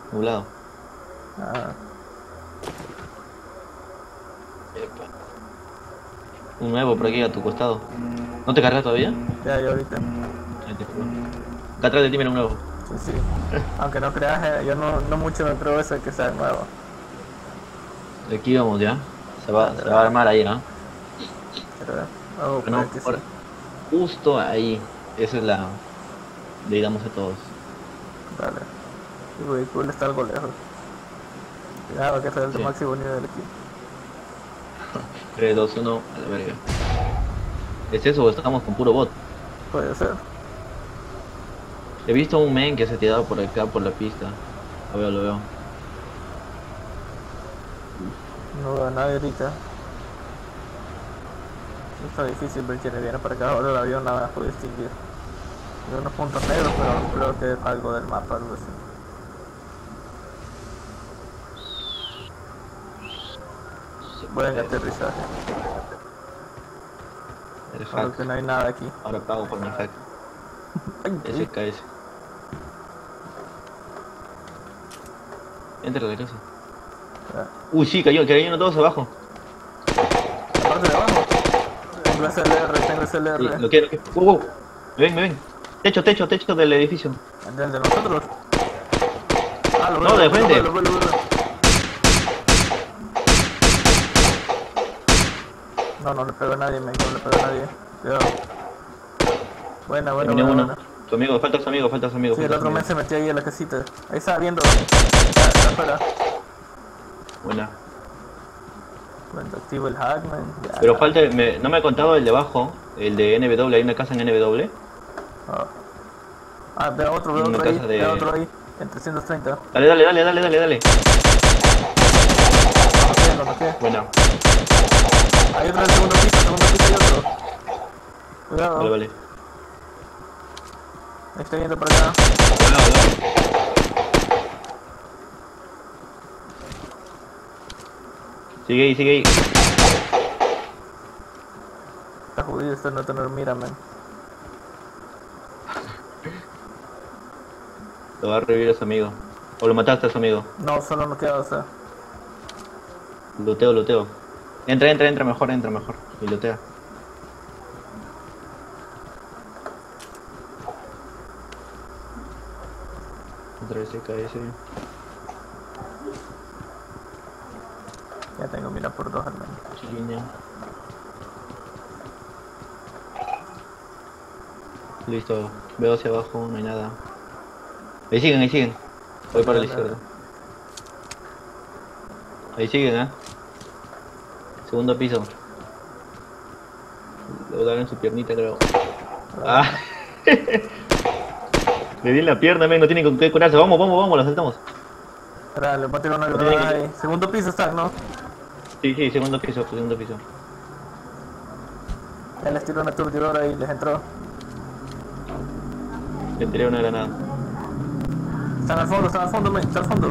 nublado. Ah, Epa. Un nuevo por aquí a tu costado. ¿No te cargas todavía? ya ahorita. Ahí te cargo. Acá atrás de ti mira un nuevo. Sí, sí. Aunque no creas, yo no mucho me creo eso de que sea nuevo. De aquí vamos ya. Dale, Se va a dale. armar ahí, ¿no? Pero, oh, Pero puede no, que sí. ahora, justo ahí. Esa es la. Le damos a todos. Dale. El vehículo está algo lejos. Cuidado que sea el de Sí. máximo nivel aquí. 3, 2, 1, a la verga. ¿Es eso o estamos con puro bot? Puede ser. He visto un men que se ha tirado por acá por la pista. Lo veo, lo veo. No veo a nadie ahorita. Está difícil ver quién viene para acá. Ahora el avión nada puedo distinguir. Veo unos puntos negros, pero no creo que es algo del mapa, algo así. Buen aterrizaje. El Solo hack. que no hay nada aquí. Ahora pago por mi hack. Ay, ay. SKS. Entra a la casa. Ah, Uy, sí, cayó uno todos abajo. la parte de abajo. Tengo SLR, tengo Sí, SLR. lo que. Wow. Me ven. Techo del edificio. ¿El de nosotros? Ah, lo veo, No, lo de veo, lo veo, frente. lo veo, lo veo. No, no le pego a nadie, me no le pego a nadie. Cuidado. Buena, buena, Terminé buena, uno. buena. Su amigo, falta su amigo, falta su amigo, Sí, el falta su otro amigo. men se metió ahí en la casita. Ahí estaba viendo. Está afuera. Buena. Bueno, activo el hackman. Ya, Pero la. falta, no me ha contado el de abajo, el de NW, hay una casa en NW. Ah, veo Una otro ahí. casa Veo de. otro ahí. En 330. Dale. Lo noqué. Buena, Hay otro en el segundo piso hay otro. vale, Cuidado. vale. Ahí estoy yendo para acá. Cuidado. Sigue ahí. Está jodido esto no tener mira, man. Lo va a revivir a su amigo. O lo mataste a su amigo. No, solo no queda, o sea. Luteo. Entra, mejor. Y lutea. Otra vez SKS. Ya tengo mira por dos al menos. Chiquiña. Listo. Veo hacia abajo, no hay nada. Ahí siguen. Voy para la izquierda. Ahí siguen, Segundo piso. Le voy a dar en su piernita, creo. Ah. Le di en la pierna, men, no tiene con qué curarse. Vamos, lo saltamos. Espera, le voy a tirar una No tiene granada que... ahí. Segundo piso está, ¿no? Sí, segundo piso. Ya les tiró una aturdidora y les entró. Le tiré una granada. Están al fondo, men, está al fondo.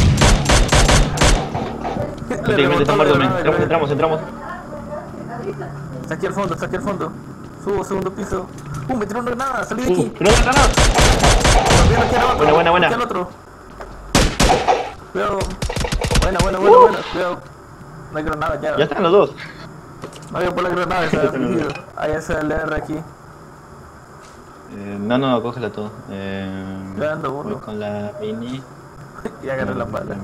Le Prácticamente rebotó está la muerto, men. granada, creo. Entramos. Está aquí al fondo. Subo, segundo piso. Me tiró una granada, salí de aquí. ¡Pero una granada! También aquí al otro. Buena. Aquí al otro. Cuidado. Buena. Cuidado. No hay granada ya. Ya están los dos. No había por la granada, se había fingido. Hay SLR aquí. No, cógela todo. Ya ando Voy uno. con la mini. Y agarré la pala.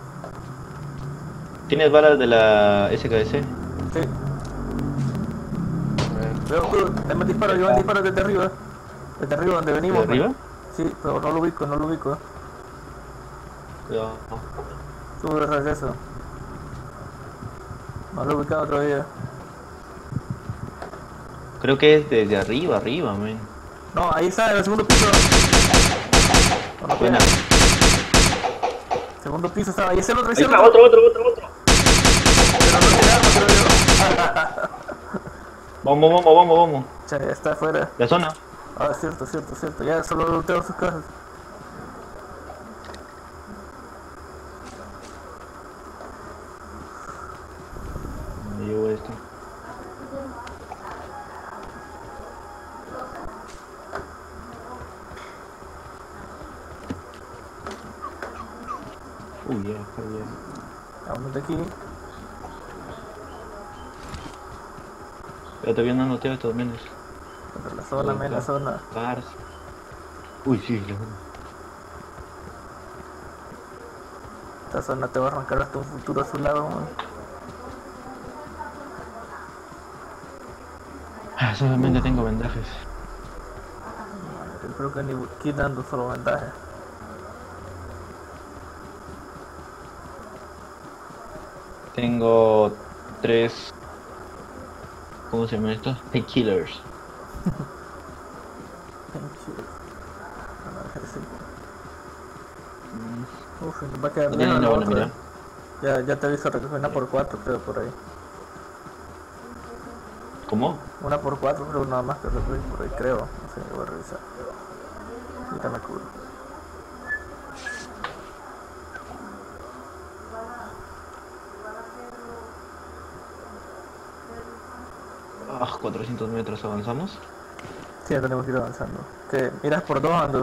¿Tienes balas de la SKS? Sí. Veo tú, dame disparo, yo disparo desde arriba. Desde arriba donde venimos. ¿De arriba? Sí, pero no lo ubico. Cuidado. Sube de regreso. No lo he ubicado todavía. Creo que es desde arriba, men. No, ahí está, en el segundo piso. No, Buena. Segundo piso estaba, ahí es el otro, Ahí está, otro. Vamos. Ya está afuera. La zona. Ah, cierto. Ya solo luteo sus casas. Me llevo esto. Uy, ya, está bien. Vamos de aquí. Pero todavía no noteo estos menos. Pero la zona, men, la zona. Cars. Uy, sí, la zona. Esta zona te va a arrancar hasta un futuro azulado, man. Ah, solamente tengo vendajes. Yo creo que ni quitando solo ventaja. Tengo 3. ¿Cómo se llama esto? Painkillers. Uf, nos va a quedar No lejos tiene la una buena otra. mira. Ya te aviso, recoger una por 4 creo por ahí. ¿Cómo? Una por 4 creo nada más que recoger por ahí creo. No sé, voy a revisar. Ahorita me cubro. Ah, 400 metros avanzamos. Sí, ya tenemos que ir avanzando. ¿Qué? ¿Miras por 2 ando?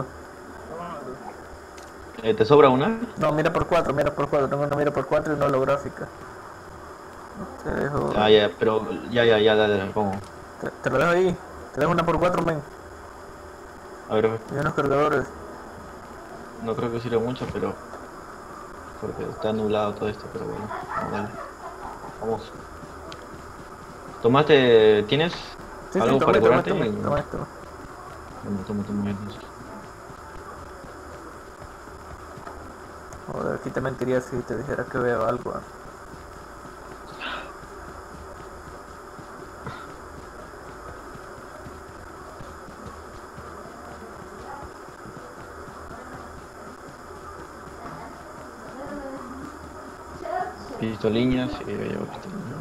¿Te sobra una? No, mira por 4, mira por 4. Tengo una mira por 4 y una holográfica. Te dejo. Ah, ya, pero ya, dale, la pongo. Te lo dejo ahí. Te dejo una por 4, men. A ver, Y unos cargadores. no creo que sirva mucho, pero... Porque está nublado todo esto, pero bueno, dale. Vamos. ¿Tomaste... ¿Tienes Sí, algo para curarte? toma esto. Toma entonces. Joder, aquí te mentiría si te dijera que veo algo. Pistoliñas, sí, yo llevo pistoliñas.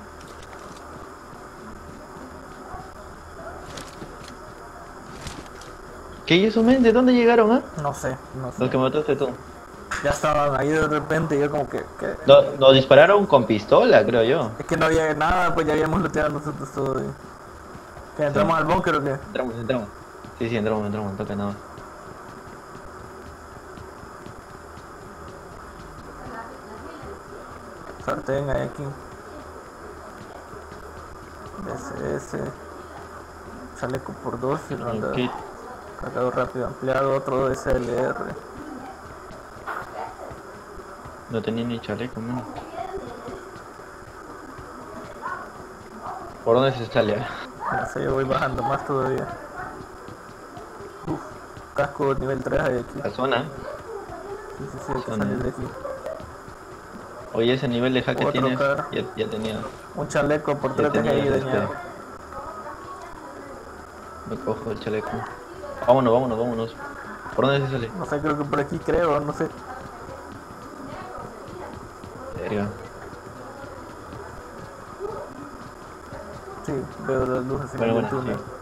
¿Qué y eso, men? ¿De dónde llegaron, ah? No sé, no sé. Los que mataste tú. Ya estaban ahí de repente y yo como que Nos dispararon con pistola, creo yo. es que no había nada, pues ya habíamos looteado nosotros todo. ¿Que entramos al búnker o qué? Entramos. Sí, entramos, no toca nada. Sartén hay aquí. SS. Chaleco por 2 y ronda. Ok. Cargador rápido ampliado, otro SLR. No tenía ni chaleco, man. ¿Por dónde se sale? No sé, yo voy bajando más todavía. Uf, casco nivel 3 hay aquí. La zona. Sí, hay que Zona. salir de aquí. Oye, ese nivel de hack que Otro tienes, car. ya tenía. Un chaleco por Ya 3 tenía ahí este. dañado. Me cojo el chaleco. Vámonos. ¿Por dónde se sale? No sé, creo que por aquí creo, no sé. Verga. Sí, veo las luces en Bueno, el túnel. sí.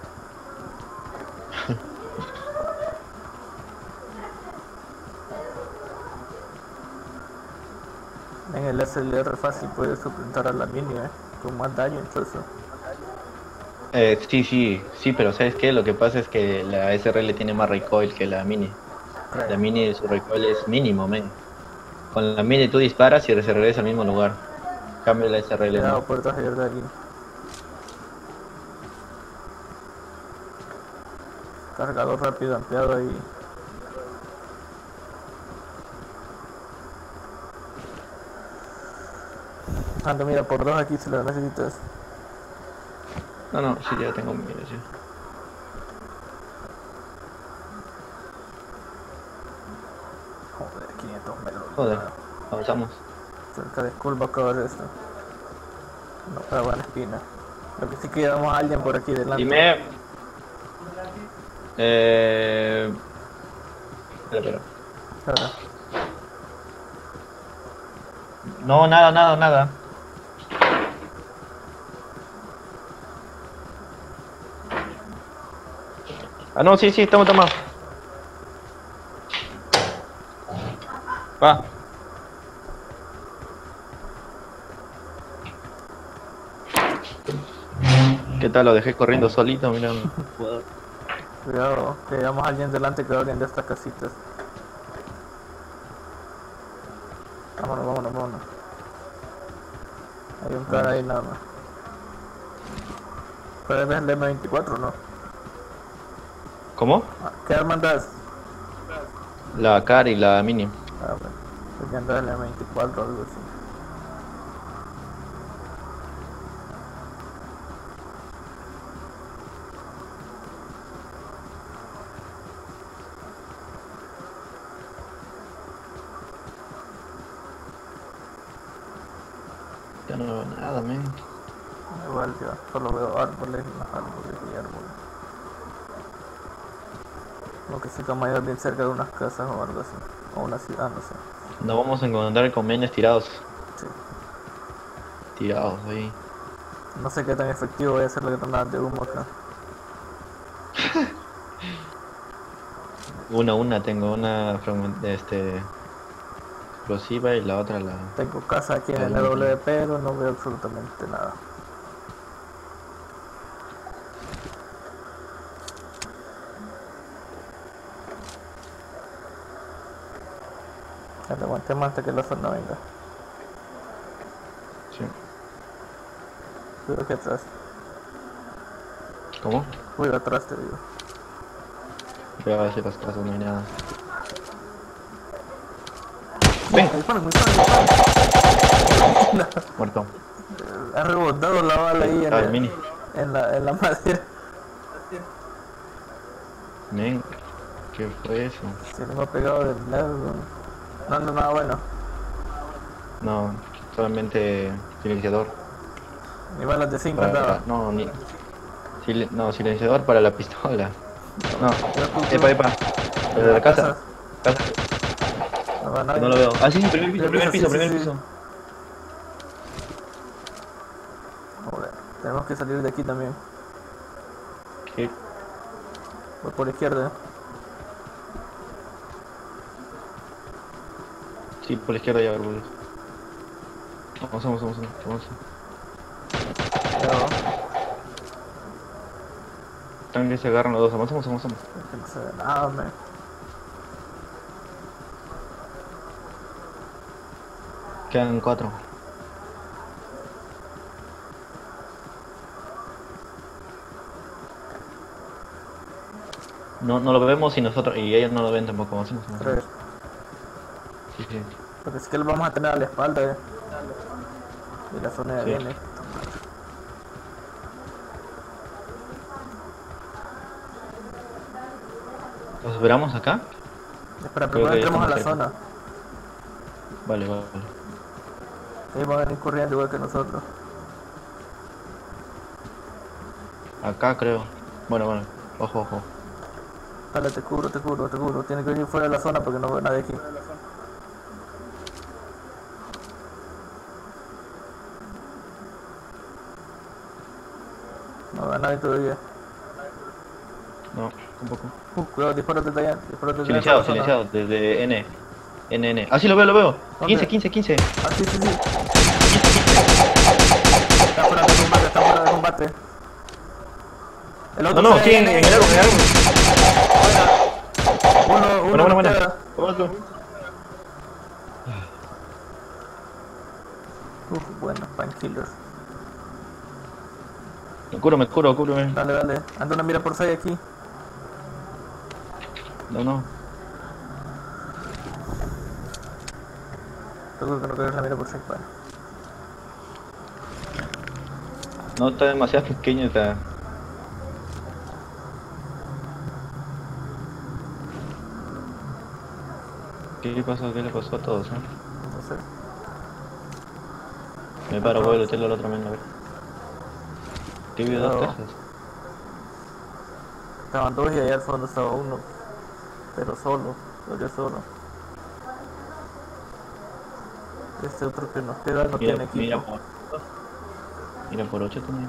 En el SLR fácil puedes suplantar a la mini, con más daño incluso. Sí, pero ¿sabes qué? Lo que pasa es que la SRL tiene más recoil que la Mini. La Mini, su recoil es mínimo, men. Con la Mini tú disparas y se regresa al mismo lugar. En cambio la SRL Cuidado, no. puertas de aquí. Cargador rápido ampliado ahí. Ando, mira, por 2 aquí si lo necesitas. No, sí, ya tengo Mini, sí. Joder, 500 metros. Joder, avanzamos. Cerca de Skull va a acabar esto. No para la espina. Lo que sí que llevamos a alguien por aquí delante. Dime. Espera. Ahora. No, nada. Ah, no, sí, estamos. Va. ¿Qué tal? Lo dejé corriendo solito, mira. Cuidado, que llevamos a alguien delante que va abriendo estas casitas. Vámonos, vámonos, vámonos. Hay un cara ahí nada más. ¿Puedes ver el M24, no? ¿Cómo? ¿Qué arma andas? La CAR y la Mini. Ah, bueno. Porque andas en el M24 o algo así. Ya no veo nada, men. Igual yo solo veo árboles y más árboles y árboles. Como que se cama bien cerca de unas casas o algo así. O una ciudad, no sé. Nos vamos a encontrar con menes tirados. Sí. Tirados ahí. No sé qué tan efectivo voy a hacer la granada de humo acá. Una tengo, una explosiva y la otra la... Tengo casa aquí en el Adelante. W, pero no veo absolutamente nada. Aguantemos hasta que la zona venga. Sí. Cuidado aquí atrás. ¿Cómo? Cuidado atrás, te digo. Voy a ver si las casas no hay nada. ¡Ven! Disparen. Muerto. Ha rebotado la bala ahí Ah, el mini. en la madera. Men, ¿qué fue eso? Se le ha pegado del lado. No anda nada bueno. No, solamente silenciador. Ni balas de 5 Para, andaba. no, no, silenciador para la pistola. No, Tú. epa. De la casa. Casa, No va que nadie. no lo veo. Ah, sí, primer piso, sí, primer sí. piso. Joder, tenemos que salir de aquí también. ¿Qué? Voy por la izquierda. Sí, por la izquierda ya, boludo. Vamos. Pero, Están que se agarran los dos, avanzamos. es que no se ve nada, me. Quedan 4. No lo vemos y nosotros, y ellos no lo ven tampoco, avanzamos. 3. Sí. Porque es que lo vamos a tener a la espalda, Y la zona ya Sí. viene. ¿Los esperamos acá? Espera, Creo primero que entremos a la estamos zona. Vale. Ahí van a venir corriendo igual que nosotros. Acá creo. Bueno. Ojo. Dale, te cubro. Tiene que venir fuera de la zona porque no veo nadie aquí. No veo a nadie todavía. No, tampoco. Cuidado, dispárate de allá. Silenciado, desde NN. Ah, sí, lo veo. ¿Dónde? 15. Ah, sí. Está fuera de combate. El otro No, se- sí, en el árbol. Uno Bueno. queda. Otro. Bueno, painkillers. Me curo, cúbreme. Dale. Anda una mira por 6 aquí. No. Seguro que no quieres la mira por 6 para. No, está demasiado pequeño, está. ¿Qué le pasó a todos, No sé. Me paro, voy al hotel al otro men, a ver. ¿Qué vio dos cajas? Estaban dos y allá al fondo estaba uno. Pero solo. Yo solo. Este otro que nos queda no tiene equipo. Mira por 8 también.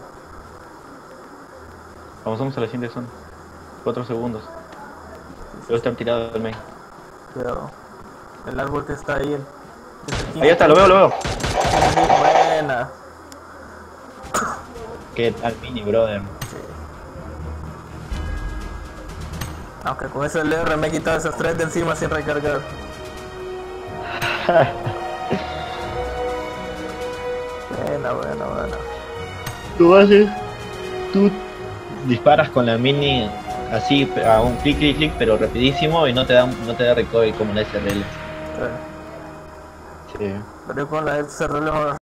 Vamos a la siguiente zona. 4 segundos. Debe estar tirado el main. Cuidado. El árbol que está ahí. Ahí está, lo veo. Buena. ¿Qué tal, mini, brother? Aunque con ese LR me he quitado esas 3 de encima sin recargar. Buena, buena, buena. Tú disparas con la mini así a un clic, clic, clic, pero rapidísimo y no te da recoil como la SRL. Sí. Sí. Pero con la SRL